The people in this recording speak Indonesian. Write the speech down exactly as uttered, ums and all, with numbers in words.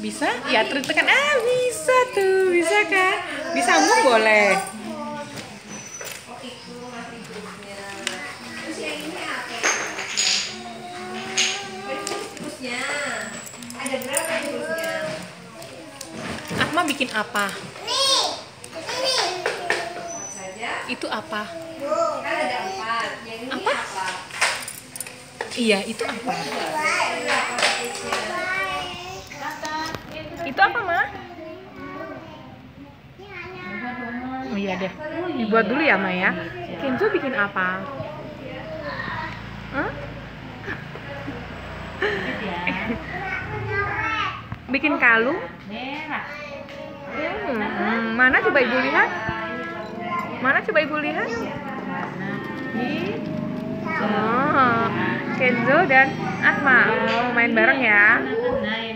Bisa? Ya, terus tekan. Ah, bisa tuh. Bisa kan? Disambung boleh. Ada berapa jurusnya? Akma bikin apa? Nih, ini. Itu apa? Kan ada empat. Yang ini Apa? apa? Iya, itu apa? Itu apa, Ma? Oh iya deh. Dibuat dulu ya, Ma ya. Kenzo bikin apa? Hah? Bikin kalung? Hmm, mana coba Ibu lihat? Mana coba Ibu lihat? Ih. Oh, Kenzo dan Asma oh, main bareng ya.